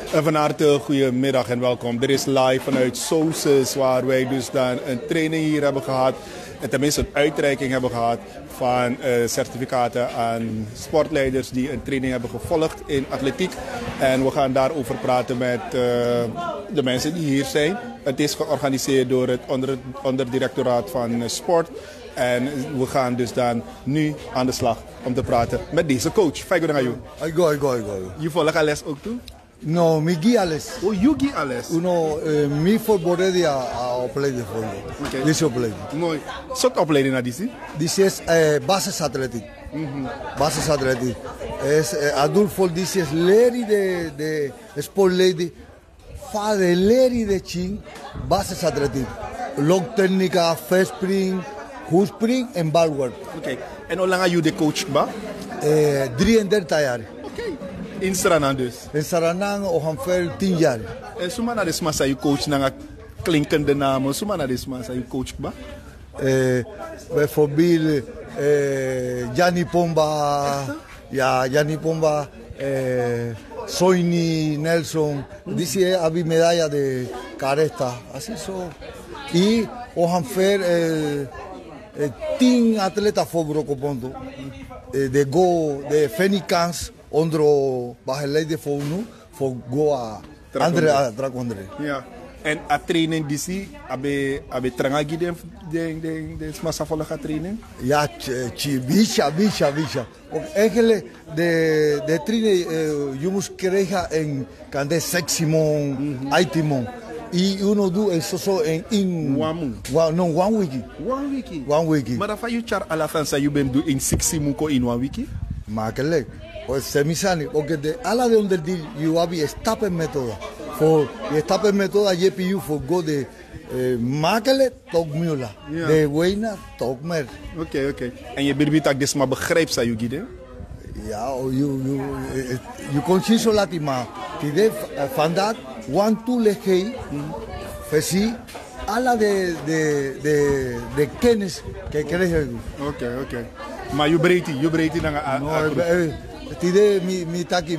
En van harte goedemiddag en welkom. Er is live vanuit Sources waar wij dus dan een training hier hebben gehad. En tenminste een uitreiking hebben gehad van certificaten aan sportleiders die een training hebben gevolgd in atletiek. En we gaan daarover praten met de mensen die hier zijn. Het is georganiseerd door het onderdirectoraat van sport. En we gaan dus dan nu aan de slag om te praten met deze coach. Fijn dat je. I go. Je volgt les ook toe? No, mi guía les. Oh, you give alles. Uno, mi forboredi a opleiding voor je. Okay. Deze opleiding. Mooi. Soort opleiding naar die? Dit is basis atletiek. Basis atletiek. Es adult voor dit is leren de sportleden. Vader leren de ching basis atletiek. Looktechnica, verspring, hoespring en balwork. Oké. En hoe lang heb je de coach ba? 33 jaar. Oké. In Suriname dus. In Suriname ongeveer 10 jaar. En zomaar naar de massa je coach naar klinkende namen. Zomaar naar de massa je coach ba? Bijvoorbeeld Gianni Pomba, ja, Gianni Pomba, Soini, Nelson, dice había medalla de caresta, así so. Y ongeveer 10 atletas voor Brokopondo, de go, de Fenikans, onder begeleid voor nu, voor go a André Dragondre. Ja. En a training disi, abe trangagi de massa volga training? Ja, bicha. Ook eigenlijk de training, je moet krijgen en kan de 6 simon, 8 simon. Y uno do eso so in one week. One week. Maar dan van je char ala fansa je bent do in 6 simuko in 1 week? Makkelijk. Pues semisani, porque de ala de onder die you have stappen metoda. Voor je stappen metoda je pu voor go de makkelijk tot mula. De weina tot mer. Oké. En je bedoelt dat dus maar begrijpt sa je gide? Ja, je kon zien zo laten maar. Die vandaag one two legge, versie alla de kennis que krijg je. Oké. Maar je breedte dan aan. Tide mi taki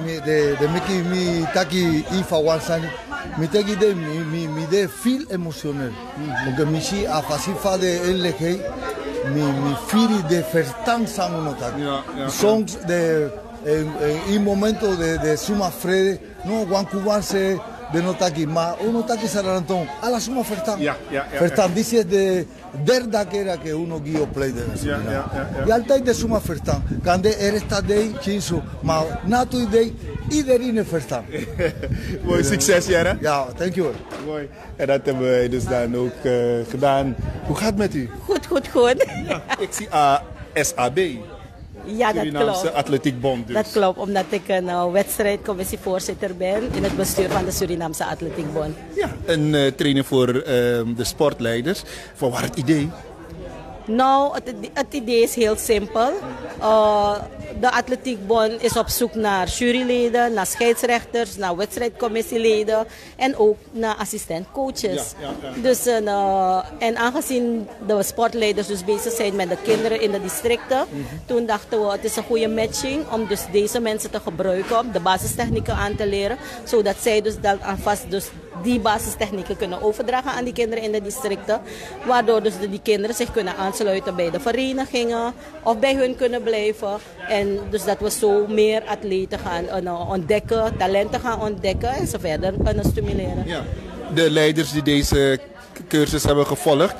mi taki ifa wansani mi taki de feel emocional porque mi si a fasifa de LG mi feel de verstand sang no taki songs de en momento de suma frede no wan kubanse de no taki ma uno taki sarantón a la suma verstand verstand dice de derda que era que uno guío play de y al tijd de suma verstand kan de esta day chinsu maar natu day iedereen verstand. Mooi, succes Jara. Ja, thank you. Mooi. En dat hebben wij dus dan ook gedaan. Hoe gaat het met u? Goed. Ja, ik zie SAB. Ja, dat klopt. Atletiekbond dus. Dat klopt, omdat ik een wedstrijdcommissievoorzitter ben in het bestuur van de Surinaamse Atletiekbond. Ja, een trainer voor de sportleiders. Voor waar het idee? Nou, het idee is heel simpel. De Atletiekbond is op zoek naar juryleden, naar scheidsrechters, naar wedstrijdcommissieleden en ook naar assistentcoaches. Ja. Dus, en aangezien de sportleiders dus bezig zijn met de kinderen in de districten, toen dachten we het is een goede matching om dus deze mensen te gebruiken, om de basistechnieken aan te leren, zodat zij dus dan alvast dus die basistechnieken kunnen overdragen aan die kinderen in de districten, waardoor dus die kinderen zich kunnen aansluiten bij de verenigingen of bij hun kunnen blijven. En dus dat we zo meer atleten gaan ontdekken, talenten gaan ontdekken en ze verder kunnen stimuleren. Ja. De leiders die deze cursus hebben gevolgd,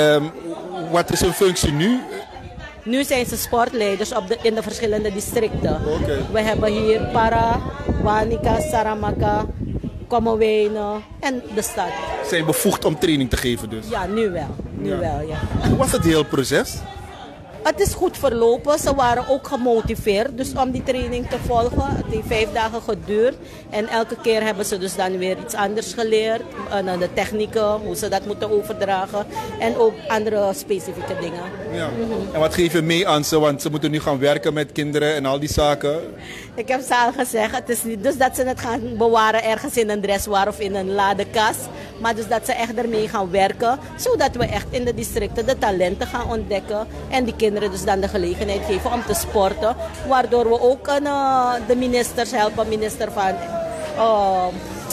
wat is hun functie nu? Nu zijn ze sportleiders in de verschillende districten. Okay. We hebben hier Para, Wanica, Saramaka, Kommerwijnen en de stad. Zijn bevoegd om training te geven dus? Ja, nu wel. Hoe was het hele proces? Het is goed verlopen. Ze waren ook gemotiveerd dus om die training te volgen. Het heeft 5 dagen geduurd. En elke keer hebben ze dus dan weer iets anders geleerd. De technieken, hoe ze dat moeten overdragen. En ook andere specifieke dingen. Ja. En wat geef je mee aan ze? Want ze moeten nu gaan werken met kinderen en al die zaken. Ik heb ze al gezegd, het is niet dus dat ze het gaan bewaren ergens in een dressoir of in een ladekast. Maar dus dat ze echt ermee gaan werken. Zodat we echt in de districten de talenten gaan ontdekken. En die kinderen dus dan de gelegenheid geven om te sporten. Waardoor we ook de ministers helpen. Minister van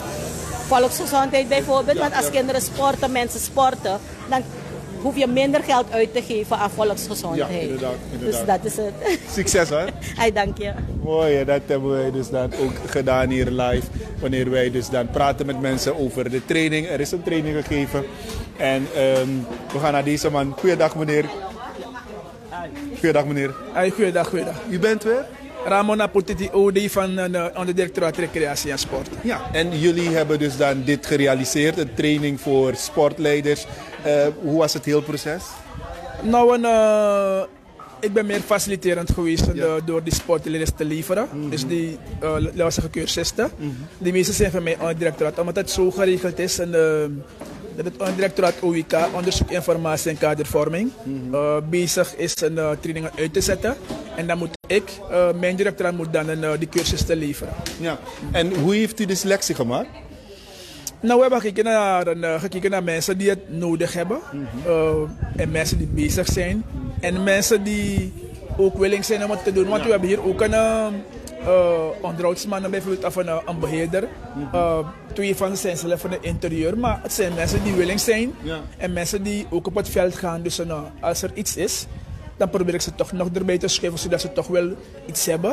volksgezondheid bijvoorbeeld. Want als kinderen sporten, mensen sporten, dan hoef je minder geld uit te geven aan volksgezondheid. Ja, inderdaad. Dus dat is het. Succes hoor. Hey, dank je. Mooi, dat hebben wij dus dan ook gedaan hier live. Wanneer wij dus dan praten met mensen over de training. Er is een training gegeven. En we gaan naar deze man. Goeiedag meneer. Goeiedag meneer. Hey, goeiedag. U bent weer? Ramon Apotiti, OD van de directoraat Recreatie en Sport. Ja, en jullie hebben dus dan dit gerealiseerd, een training voor sportleiders. Hoe was het hele proces? Nou, ik ben meer faciliterend geweest door die sportleiders te leveren. Dus die lastige cursisten. Die meeste zijn van mij aan het directoraat, omdat het zo geregeld is. En, dat het directoraat OIK, onderzoek, informatie en kadervorming, bezig is een trainingen uit te zetten. En dan moet mijn directoraat moet dan die cursisten leveren. Ja. En hoe heeft u de selectie gemaakt? Nou, we hebben gekeken naar mensen die het nodig hebben. En mensen die bezig zijn. En mensen die ook willing zijn om het te doen. Want we hebben hier ook een onderhoudsman bijvoorbeeld of een beheerder. Twee van ze zijn zelf van het interieur. Maar het zijn mensen die willing zijn. En mensen die ook op het veld gaan. Dus als er iets is, dan probeer ik ze toch nog erbij te schuiven. Zodat ze toch wel iets hebben.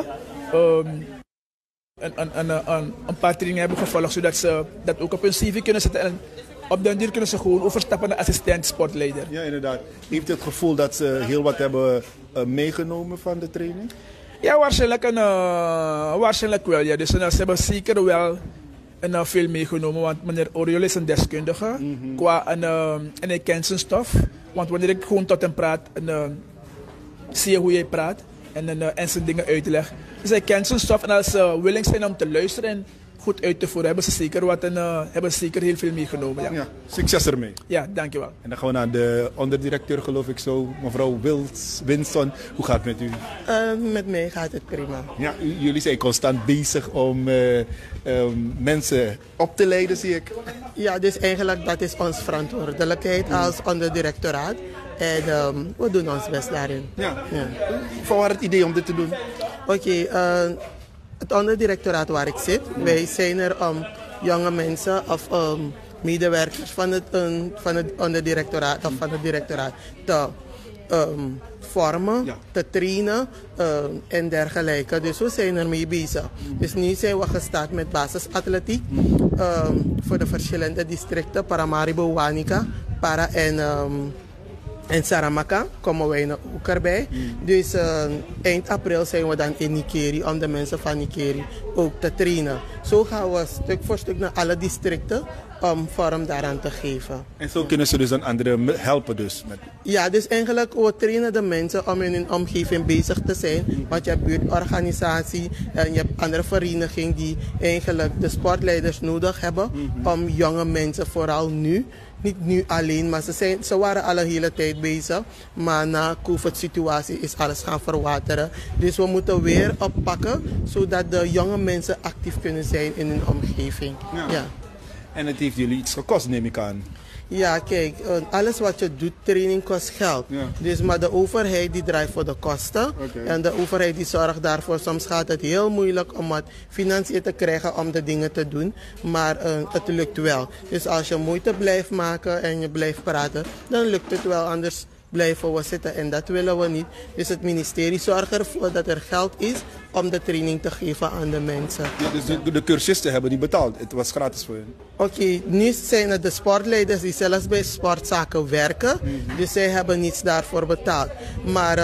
Een paar trainingen hebben gevolgd, zodat ze dat ook op hun CV kunnen zetten. En op den duur kunnen ze gewoon overstappen naar assistent sportleider. Ja, inderdaad. Heeft u het gevoel dat ze heel wat hebben meegenomen van de training? Ja, waarschijnlijk wel. Ja. Dus ze hebben zeker wel veel meegenomen. Want meneer Oriol is een deskundige. En hij kent zijn stof. Want wanneer ik gewoon tot hem praat, zie je hoe hij praat. En zijn dingen uitlegt. Dus hij kent zijn stof en als ze willing zijn om te luisteren en goed uit te voeren, hebben ze zeker heel veel meegenomen. Ja. Ja, succes ermee. Ja, dankjewel. En dan gaan we naar de onderdirecteur, geloof ik zo, mevrouw Winston. Hoe gaat het met u? Met mij gaat het prima. Ja, jullie zijn constant bezig om mensen op te leiden, zie ik. Ja, dus eigenlijk dat is onze verantwoordelijkheid als onderdirectoraat. En we doen ons best daarin. Ja. Van waar het idee om dit te doen? Oké, het onderdirectoraat waar ik zit, wij zijn er om jonge mensen of medewerkers van het onderdirectoraat of van het directoraat te vormen, te trainen en dergelijke. Dus we zijn ermee bezig. Dus nu zijn we gestart met basisatletiek voor de verschillende districten, Paramaribo, Wanica, Para en Saramaka komen wij ook erbij. Dus eind april zijn we dan in Nikeri om de mensen van Nikeri ook te trainen. Zo gaan we stuk voor stuk naar alle districten om vorm daaraan te geven. En zo kunnen ze dus aan anderen helpen dus? Ja, dus eigenlijk we trainen de mensen om in hun omgeving bezig te zijn. Want je hebt buurtorganisatie en je hebt andere verenigingen die eigenlijk de sportleiders nodig hebben om jonge mensen vooral nu. Niet nu alleen, maar ze waren al een hele tijd bezig. Maar na de COVID-situatie is alles gaan verwateren. Dus we moeten weer oppakken, zodat de jonge mensen actief kunnen zijn in hun omgeving. Ja. En het heeft jullie iets gekost, neem ik aan. Ja, kijk, alles wat je doet, training kost geld. Dus, maar de overheid die draait voor de kosten. En de overheid die zorgt daarvoor. Soms gaat het heel moeilijk om wat financiën te krijgen om de dingen te doen. Maar het lukt wel. Dus als je moeite blijft maken en je blijft praten, dan lukt het wel. Anders blijven we zitten en dat willen we niet. Dus het ministerie zorgt ervoor dat er geld is om de training te geven aan de mensen. Ja, dus de cursisten hebben die betaald. Het was gratis voor hen. Oké, nu zijn het de sportleiders die zelfs bij sportzaken werken. Dus zij hebben niets daarvoor betaald. Maar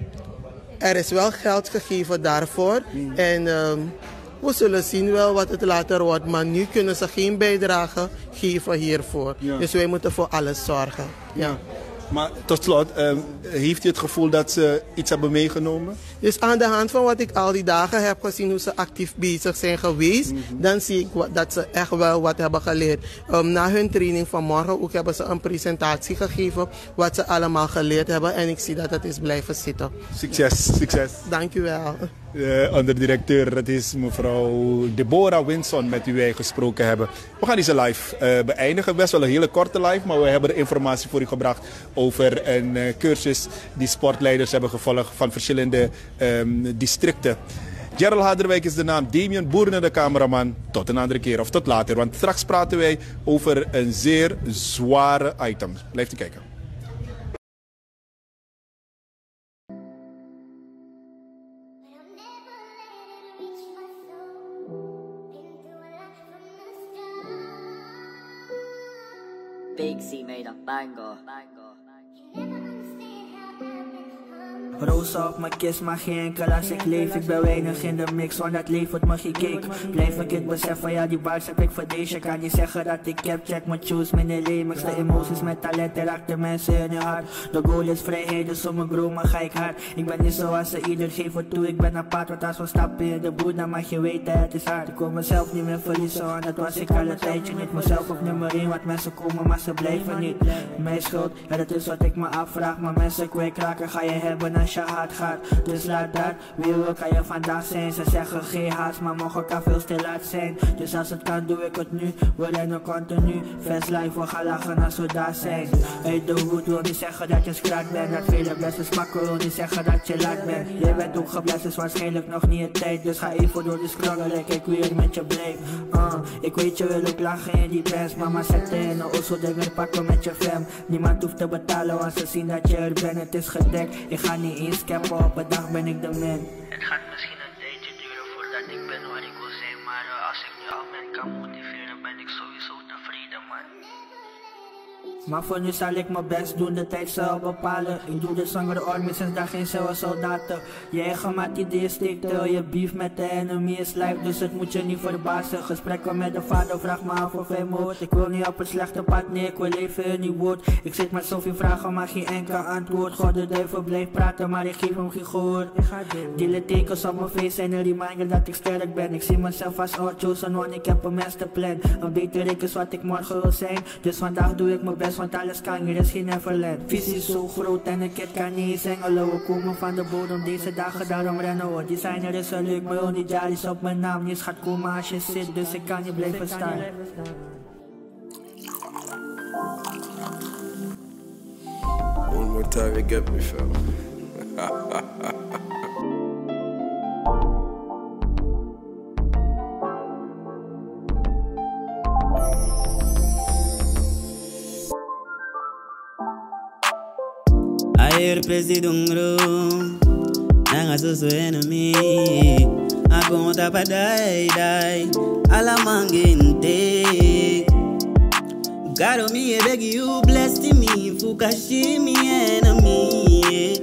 er is wel geld gegeven daarvoor. En we zullen zien wel wat het later wordt. Maar nu kunnen ze geen bijdrage geven hiervoor. Dus wij moeten voor alles zorgen. Ja. Maar tot slot, heeft u het gevoel dat ze iets hebben meegenomen? Dus aan de hand van wat ik al die dagen heb gezien, hoe ze actief bezig zijn geweest, dan zie ik dat ze echt wel wat hebben geleerd. Na hun training vanmorgen ook hebben ze een presentatie gegeven wat ze allemaal geleerd hebben. En ik zie dat het is blijven zitten. Succes. Dank u wel. Onderdirecteur, dat is mevrouw Deborah Winson met wie wij gesproken hebben. We gaan deze live beëindigen. Best wel een hele korte live, maar we hebben de informatie voor u gebracht over een cursus die sportleiders hebben gevolgd van verschillende districten. Gerald Harderwijk is de naam, Damien Boeren de cameraman. Tot een andere keer of tot later, want straks praten wij over een zeer zware item. Blijft u kijken. Big C made a bango. Roos op mijn kist, maar geen enkel als ik leef. Ik ben weinig in de mix, want dat levert me geen cake. Blijf ik het beseffen, ja die bars heb ik voor deze. Kan niet zeggen dat ik heb, check mijn tunes, mijn remix. De emoties met talent, raakt de mensen in hun hart. De goal is vrijheid, dus om mijn groemen ga ik hard. Ik ben niet zoals ze ieder geeft het toe, ik ben apart. Want als we stappen in de boer, dan mag je weten het is hard. Ik kon mezelf niet meer verliezen, want dat was ik al een tijdje niet. Mezelf op nummer 1, want mensen komen, maar ze blijven niet. Mijn schuld, ja dat is wat ik me afvraag. Maar mensen kwijtraken ga je hebben als je hard gaat. Dus laat dat, wie wil kan je vandaag zijn. Ze zeggen geen haast, maar morgen kan veel te laat zijn. Dus als het kan doe ik het nu, we rennen continu. Fast life, we gaan lachen als we daar zijn. Uit de hoed wil niet zeggen dat je straat bent. Dat vele beste smakken wil niet zeggen dat je laat bent. Je bent ook geblest, is waarschijnlijk nog niet het tijd. Dus ga even door de struggle, kijk weer met je blijf. Ik weet je wil ook lachen in die pens. Mama zette in een osso dingen pakken met je fam. Niemand hoeft te betalen, want ze zien dat je er bent. Het is gedekt, ik ga niet eens cappen, op een dag ben ik de man. Het gaat misschien een tijdje duren voordat ik ben waar ik wil zijn. Maar als ik nu al men kan motiveren, ben ik sowieso tevreden, man. Maar voor nu zal ik mijn best doen, de tijd zal bepalen. Ik doe de zwangere army sinds daar geen zelfs soldaten. Je eigen maat idee steekt, je beef met de enemy is life, dus het moet je niet verbazen. Gesprekken met de vader, vraag me af of hij me hoort. Ik wil niet op een slechte pad, nee, ik wil leven in die woord. Ik zit met zoveel vragen, maar geen enkel antwoord. God de duivel blijft praten, maar ik geef hem geen gehoor. Die tekens op mijn face zijn een reminder dat ik sterk ben. Ik zie mezelf als chosen, want ik heb een masterplan. Een beter ik is wat ik morgen wil zijn, dus vandaag doe ik mijn best. Want alles kan, hier is geen Neverland. Visie is zo groot en een kind kan niet eens engelen. We komen van de bodem deze dagen, daarom rennen we. Designer is een leuk, maar die jaar is op mijn naam. Niets gaat komen als je zit, dus ik kan niet blijven staan. One more time, you get me, fam. Ayer presidungro, nanga so enemy. Akonta pa die, ala mangente. God me beg you bless me, fukashi me enemy.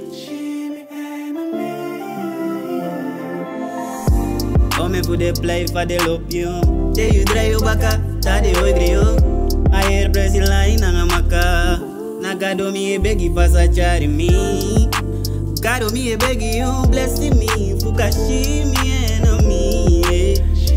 Come for the play for the love you. Te you dry you baka, ta de oigrio. Ayer president line nanga maka. Nagado me beg you pasa chari me. God me beg you bless me, fukashi me enemy.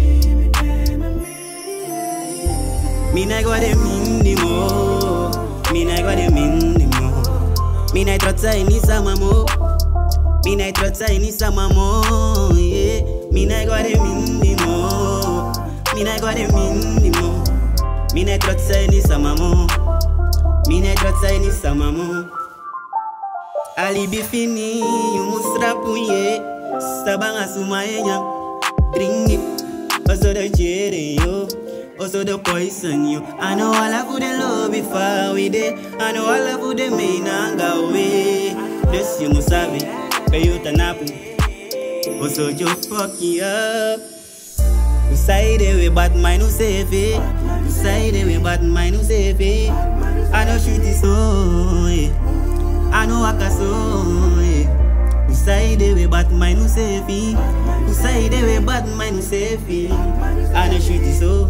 Me na gwa de minimo, me na gwa de minimo. Me na trotsa ini sama mo, me na trotsa ini sama mo. Yeah, me na gwa de minimo, me na gwa de minimo. Me na trotsa ini sama mo, me na trotsa ini sama mo. Alibi fini, you mustra punye, sabanga sumayenya, bring it, also the cherry yo. Also the poison you. I know all of the love before we did. I know all of the main anga away. This you must have it. Pay you tanapu. Also you fuck you up. You say the way but mine no save it. You say the way but mine no save it. I know shoot it so. I know waka so. You say the way but mine no save it. You say the way but mine no save it. I know shoot it so.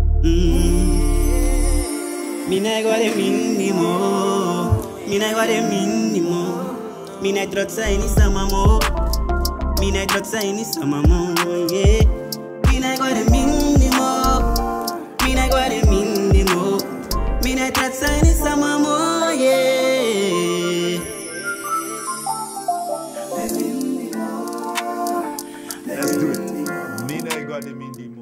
Mi na gwa de minimo, mi na gwa de minimo. Mi na trotsa ini sama mo, mi na trotsa ini sama mo. Yeah, mi na gwa de minimo, mi na gwa de minimo. Mi na trotsa ini sama mo. Yeah. Let's do it. Mi na gwa de minimo.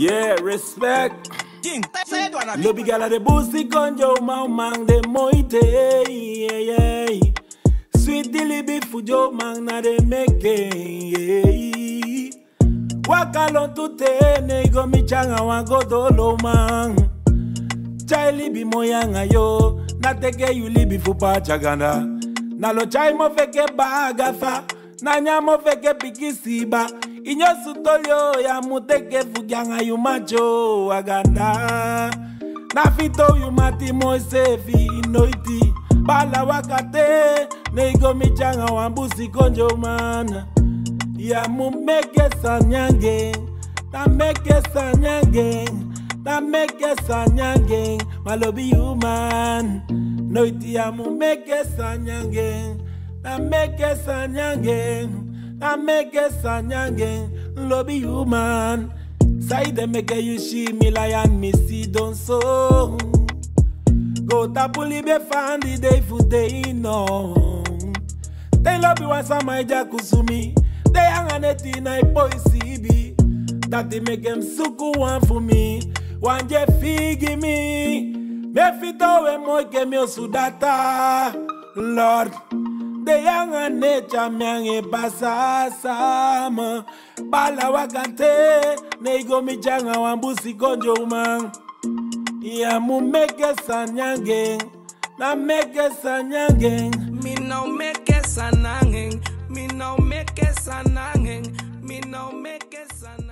Yeah, respect. Lobby gala de busi konjo mang de moite. Yeah. Sweet dilibi fujo mang na de meke. Wakalon tute nego mi changa wango dolo mang. Chai libi moyanga yo. Na teke you libi fupa chaganda. Na lo chai mo feke bagafa. Na nyamo feke pikisiba. Inyo sutolyo ya muteke fugyanga yu macho aganda. Na fito yu mati mo sefi inoiti. Bala wakate nego michanga wambusi konjo man. Ya mumeke sanyange. Na meke sanyange. Na meke sanyange. Malobi you man. Noiti ya mumeke sanyange. Na meke sanyange. I make a sanyange, lobby you man. Side make you she me lion me see don't so. Go tapuli be fan the day for day no. They lobby was a my jakusumi. They hang on it in a boy CB. That they make them suku one for me. One je figi me. Me fito we mo ke me sudata. Lord. De yanga necha myange basasama. Bala wakante nego michanga wambusi konjo umang. Ya mu meke sanyange. Na meke sanyange. Me no meke sanyange. Me no meke sanyange. Me no meke sanyange.